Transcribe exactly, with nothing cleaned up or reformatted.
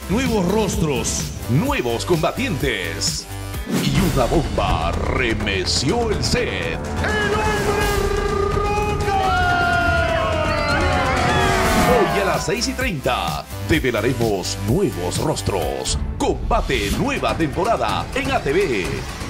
Nuevos rostros, nuevos combatientes y una bomba remeció el set. Hoy a las seis y treinta develaremos nuevos rostros. Combate nueva temporada en A T V.